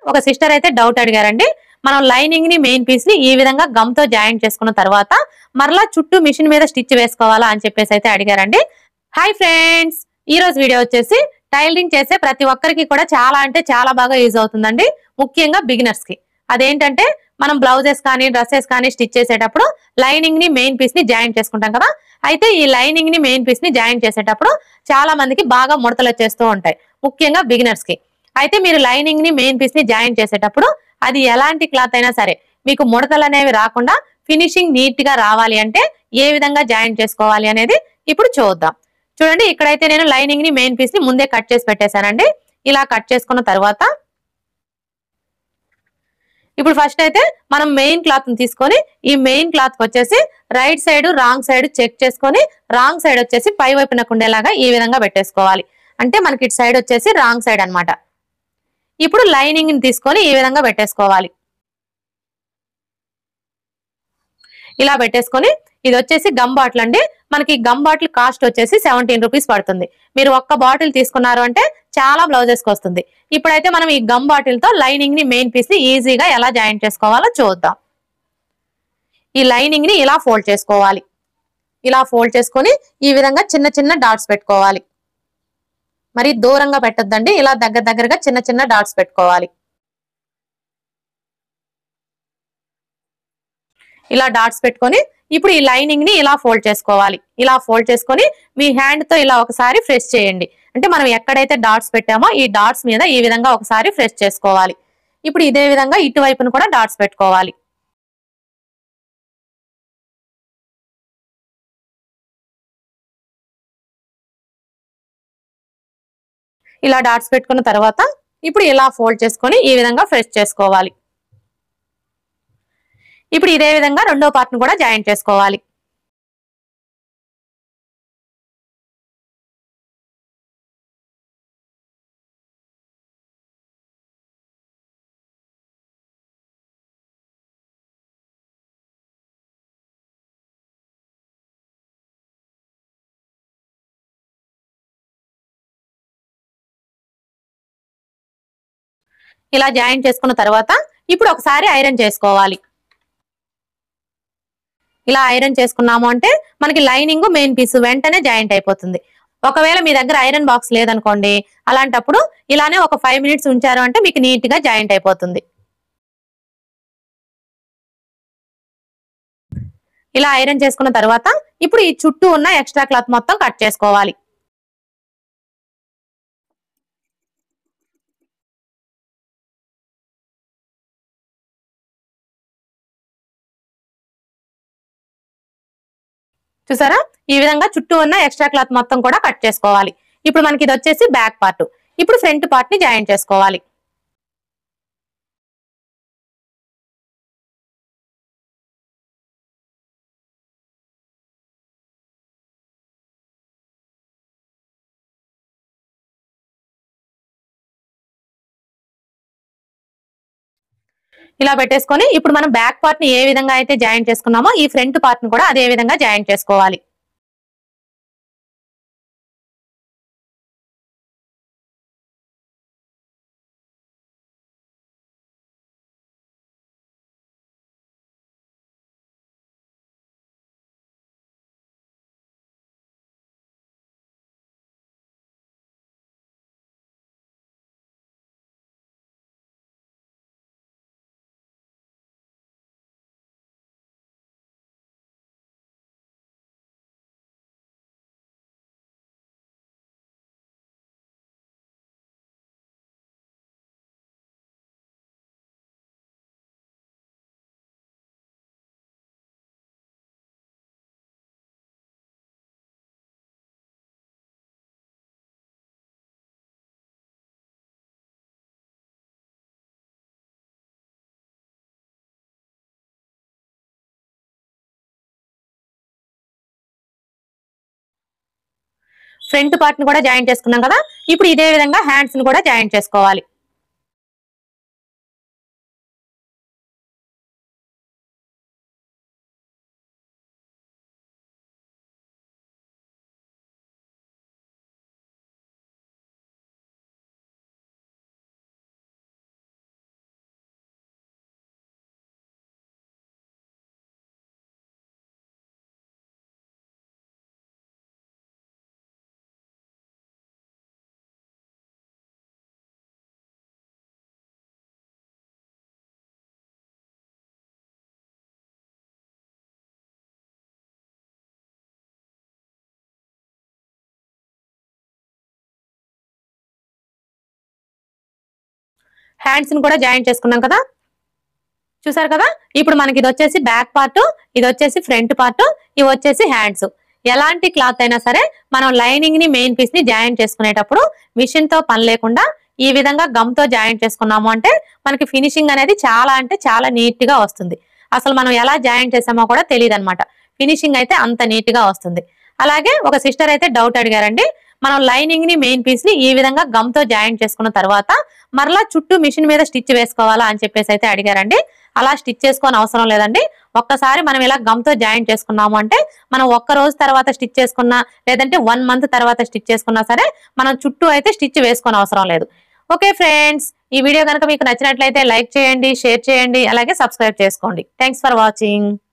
ఒక సిస్టర్ అయితే డౌట్ అడిగారండి. మనం లైనింగ్ ని మెయిన్ పీస్ ని ఈ విధంగా గమ్ తో జాయింట్ చేసుకున్న తర్వాత మరలా చుట్టూ మిషన్ మీద స్టిచ్ వేసుకోవాలా అని చెప్పేసి అయితే అడిగారండి. హాయ్ ఫ్రెండ్స్, ఈ రోజు వీడియో వచ్చేసి టైలరింగ్ చేసే ప్రతి ఒక్కరికి కూడా చాలా అంటే చాలా బాగా యూజ్ అవుతుందండి, ముఖ్యంగా బిగినర్స్ కి. అదేంటంటే మనం బ్లౌజెస్ కానీ డ్రెస్సెస్ కానీ స్టిచ్ చేసేటప్పుడు లైనింగ్ ని మెయిన్ పీస్ ని జాయింట్ చేసుకుంటాం కదా. అయితే ఈ లైనింగ్ ని మెయిన్ పీస్ ని జాయింట్ చేసేటప్పుడు చాలా మందికి బాగా ముడతలు వచ్చేస్తూ ఉంటాయి, ముఖ్యంగా బిగినర్స్ కి. అయితే మీరు లైనింగ్ ని మెయిన్ పీస్ ని జాయింట్ చేసేటప్పుడు అది ఎలాంటి క్లాత్ అయినా సరే మీకు ముడతలు అనేవి రాకుండా ఫినిషింగ్ నీట్ గా రావాలి అంటే ఏ విధంగా జాయింట్ చేసుకోవాలి అనేది ఇప్పుడు చూద్దాం. చూడండి, ఇక్కడైతే నేను లైనింగ్ ని మెయిన్ పీస్ ని ముందే కట్ చేసి పెట్టేశానండి. ఇలా కట్ చేసుకున్న తర్వాత ఇప్పుడు ఫస్ట్ అయితే మనం మెయిన్ క్లాత్ ని తీసుకొని ఈ మెయిన్ క్లాత్ కి వచ్చేసి right side wrong side check చేసుకొని రాంగ్ సైడ్ వచ్చేసి పై వైపునకు ఉండేలాగా ఈ విధంగా పెట్టేసుకోవాలి. అంటే మనకి ఇటు సైడ్ వచ్చేసి రాంగ్ సైడ్ అన్నమాట. ఇప్పుడు లైనింగ్ ని తీసుకొని ఈ విధంగా పెట్టేసుకోవాలి. ఇలా పెట్టేసుకొని ఇది వచ్చేసి గమ్ బాటిల్ అండి. మనకి గమ్ బాటిల్ కాస్ట్ వచ్చేసి 17 రూపీస్ పడుతుంది. మీరు ఒక్క బాటిల్ తీసుకున్నారు అంటే చాలా బ్లౌజెస్ కి వస్తుంది. ఇప్పుడైతే మనం ఈ గమ్ బాటిల్ తో లైనింగ్ ని మెయిన్ పీస్ ని ఈజీగా ఎలా జాయింట్ చేసుకోవాలో చూద్దాం. ఈ లైనింగ్ ని ఇలా ఫోల్డ్ చేసుకోవాలి. ఇలా ఫోల్డ్ చేసుకొని ఈ విధంగా చిన్న చిన్న డాట్స్ పెట్టుకోవాలి. మరి దూరంగా పెట్టొద్దండి, ఇలా దగ్గర దగ్గరగా చిన్న చిన్న డాట్స్ పెట్టుకోవాలి. ఇలా డాట్స్ పెట్టుకొని ఇప్పుడు ఈ లైనింగ్ ని ఇలా ఫోల్డ్ చేసుకోవాలి. ఇలా ఫోల్డ్ చేసుకొని మీ హ్యాండ్ తో ఇలా ఒకసారి ప్రెస్ చేయండి. అంటే మనం ఎక్కడైతే డాట్స్ పెట్టామో ఈ డాట్స్ మీద ఈ విధంగా ఒకసారి ప్రెస్ చేసుకోవాలి. ఇప్పుడు ఇదే విధంగా ఇటువైపును కూడా డాట్స్ పెట్టుకోవాలి. ఇలా డాట్స్ పెట్టుకున్న తర్వాత ఇప్పుడు ఇలా ఫోల్డ్ చేసుకొని ఈ విధంగా ప్రెస్ చేసుకోవాలి. ఇప్పుడు ఇదే విధంగా రెండో పార్ట్ ను కూడా జాయింట్ చేసుకోవాలి. ఇలా జాయింట్ చేసుకున్న తర్వాత ఇప్పుడు ఒకసారి ఐరన్ చేసుకోవాలి. ఇలా ఐరన్ చేసుకున్నాము అంటే మనకి లైనింగ్ మెయిన్ పీస్ వెంటనే జాయింట్ అయిపోతుంది. ఒకవేళ మీ దగ్గర ఐరన్ బాక్స్ లేదనుకోండి, అలాంటప్పుడు ఇలానే ఒక 5 మినిట్స్ ఉంచారు అంటే మీకు నీట్ గా జాయింట్ అయిపోతుంది. ఇలా ఐరన్ చేసుకున్న తర్వాత ఇప్పుడు ఈ చుట్టూ ఉన్న ఎక్స్ట్రా క్లాత్ మొత్తం కట్ చేసుకోవాలి. చూసారా, ఈ విధంగా చుట్టూ ఉన్న ఎక్స్ట్రా క్లాత్ మొత్తం కూడా కట్ చేసుకోవాలి. ఇప్పుడు మనకి ఇది వచ్చేసి బ్యాక్ పార్ట్. ఇప్పుడు ఫ్రంట్ పార్ట్ ని జాయింట్ చేసుకోవాలి. ఇలా పెట్టేసుకొని ఇప్పుడు మనం బ్యాక్ పార్ట్ ని ఏ విధంగా అయితే జాయింట్ చేసుకున్నామో ఈ ఫ్రంట్ పార్ట్ ని కూడా అదే విధంగా జాయింట్ చేసుకోవాలి. ఫ్రంట్ పార్ట్ ని కూడా జాయింట్ చేసుకున్నాం కదా. ఇప్పుడు ఇదే విధంగా హ్యాండ్స్ ని కూడా జాయింట్ చేసుకోవాలి. హ్యాండ్స్ ని కూడా జాయింట్ చేసుకున్నాం కదా, చూసారు కదా. ఇప్పుడు మనకి ఇది వచ్చేసి బ్యాక్ పార్ట్, ఇది వచ్చేసి ఫ్రంట్ పార్ట్, ఇవి వచ్చేసి హ్యాండ్స్. ఎలాంటి క్లాత్ అయినా సరే మనం లైనింగ్ ని మెయిన్ పీస్ ని జాయింట్ చేసుకునేటప్పుడు మిషన్ తో పని లేకుండా ఈ విధంగా గమ్ తో జాయింట్ చేసుకున్నాము అంటే మనకి ఫినిషింగ్ అనేది చాలా అంటే చాలా నీట్ గా వస్తుంది. అసలు మనం ఎలా జాయింట్ చేసామో కూడా తెలియదు అనమాట. ఫినిషింగ్ అయితే అంత నీట్ గా వస్తుంది. అలాగే ఒక సిస్టర్ అయితే డౌట్ అడిగారండి, మనం లైనింగ్ ని మెయిన్ పీస్ ని ఈ విధంగా గమ్ తో జాయింట్ చేసుకున్న తర్వాత మరలా చుట్టూ మిషన్ మీద స్టిచ్ వేసుకోవాలా అని చెప్పేసి అయితే అడిగారండి. అలా స్టిచ్ చేసుకోని అవసరం లేదండి. ఒక్కసారి మనం ఇలా గమ్ తో జాయింట్ చేసుకున్నాము అంటే మనం ఒక్క రోజు తర్వాత స్టిచ్ చేసుకున్నా లేదంటే 1 మంత్ తర్వాత స్టిచ్ చేసుకున్నా సరే మనం చుట్టూ అయితే స్టిచ్ వేసుకోని అవసరం లేదు. ఓకే ఫ్రెండ్స్, ఈ వీడియో కనుక మీకు నచ్చినట్లయితే లైక్ చేయండి, షేర్ చేయండి, అలాగే సబ్స్క్రైబ్ చేసుకోండి. Thanks for watching.